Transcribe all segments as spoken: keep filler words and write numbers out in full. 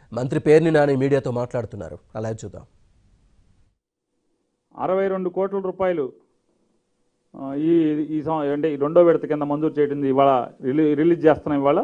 మంత్రి పేర్ని నాని మీడియాతో మాట్లాడుతున్నారు. అలా చూద్దాం. అరవై రెండు కోట్ల రూపాయలు ఈ ఈ అంటే ఈ రెండో విడత కింద మంజూరు చేయడం ఇవాళ రిలీజ్ చేస్తున్నాం ఇవాళ.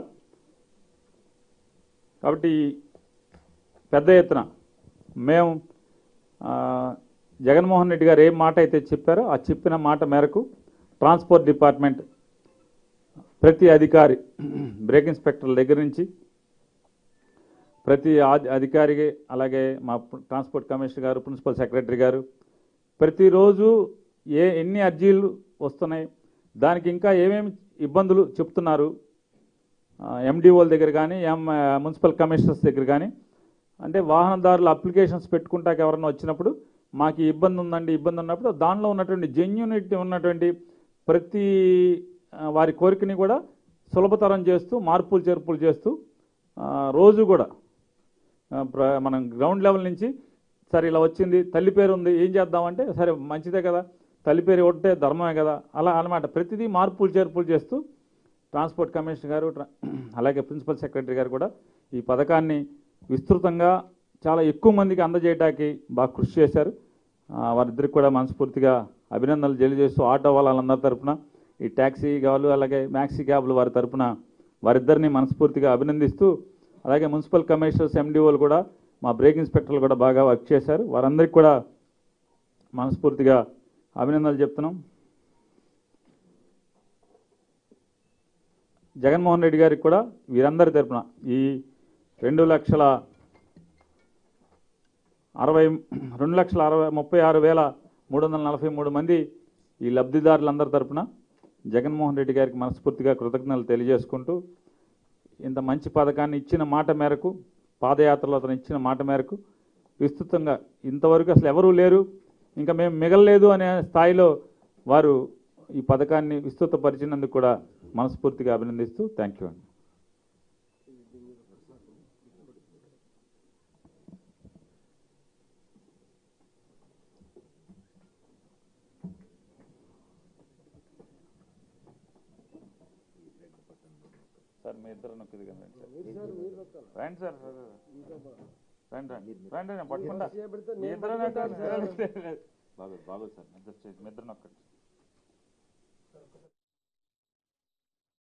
కాబట్టి పెద్ద ఎత్తున మేము జగన్మోహన్ రెడ్డి గారు ఏం మాట అయితే చెప్పారో ఆ చెప్పిన మాట మేరకు ట్రాన్స్పోర్ట్ డిపార్ట్మెంట్ ప్రతి అధికారి బ్రేక్ ఇన్స్పెక్టర్ల దగ్గర నుంచి ప్రతి అధికారికి, అలాగే మా ట్రాన్స్పోర్ట్ కమిషనర్ గారు, ప్రిన్సిపల్ సెక్రటరీ గారు ప్రతిరోజు ఏ ఎన్ని అర్జీలు వస్తున్నాయి, దానికి ఇంకా ఏమేమి ఇబ్బందులు చెప్తున్నారు ఎండిఓల దగ్గర కానీ ఎం మున్సిపల్ కమిషనర్స్ దగ్గర కానీ, అంటే వాహనదారులు అప్లికేషన్స్ పెట్టుకుంటాక ఎవరన్నా వచ్చినప్పుడు మాకు ఇబ్బంది ఉందండి ఇబ్బంది ఉన్నప్పుడు దానిలో ఉన్నటువంటి జెన్యూనిటీ ఉన్నటువంటి ప్రతి వారి కోరికని కూడా సులభతరం చేస్తూ మార్పులు చేర్పులు చేస్తూ రోజు కూడా మనం గ్రౌండ్ లెవెల్ నుంచి సరే ఇలా వచ్చింది, తల్లి పేరు ఉంది, ఏం చేద్దామంటే సరే మంచిదే కదా, తల్లి పేరు ఒకటే ధర్మమే కదా, అలా అనమాట ప్రతిదీ మార్పులు చేర్పులు చేస్తూ ట్రాన్స్పోర్ట్ కమిషనర్ గారు అలాగే ప్రిన్సిపల్ సెక్రటరీ గారు కూడా ఈ పథకాన్ని విస్తృతంగా చాలా ఎక్కువ మందికి అందజేయడానికి బాగా కృషి చేశారు. వారిద్దరికి కూడా మనస్ఫూర్తిగా అభినందనలు తెలియజేస్తూ ఆటో వాళ్ళందరి తరఫున, ఈ ట్యాక్సీ వాళ్ళు అలాగే మ్యాక్సీ క్యాబ్లు వారి తరఫున వారిద్దరిని మనస్ఫూర్తిగా అభినందిస్తూ, అలాగే మున్సిపల్ కమిషనర్స్ ఎండిఓలు కూడా మా బ్రేక్ ఇన్స్పెక్టర్లు కూడా బాగా వర్క్ చేశారు. వారందరికీ కూడా మనస్ఫూర్తిగా అభినందనలు చెప్తున్నాం. జగన్మోహన్ రెడ్డి గారికి కూడా వీరందరి తరఫున ఈ రెండు లక్షల అరవై రెండు లక్షల అరవై ముప్పై ఆరు వేల మూడు వందల నలభై మూడు మంది ఈ లబ్ధిదారులందరి తరఫున జగన్మోహన్ రెడ్డి గారికి మనస్ఫూర్తిగా కృతజ్ఞతలు తెలియజేసుకుంటూ, ఇంత మంచి పథకాన్ని ఇచ్చిన మాట మేరకు, పాదయాత్రలో అతను ఇచ్చిన మాట మేరకు విస్తృతంగా ఇంతవరకు అసలు ఎవరూ లేరు, ఇంకా మేము మిగలలేదు అనే స్థాయిలో వారు ఈ పథకాన్ని విస్తృతపరిచినందుకు కూడా మనస్ఫూర్తిగా అభినందిస్తూ థ్యాంక్ యూ అండి. సార్ మీ ఇద్దరు నొక్కిది కదా రండి సార్, రండి రండి రండి పట్టుకుంటా మీ ఇద్దరు బాగు బాగు సార్ మీ ఇద్దరు నొక్కండి.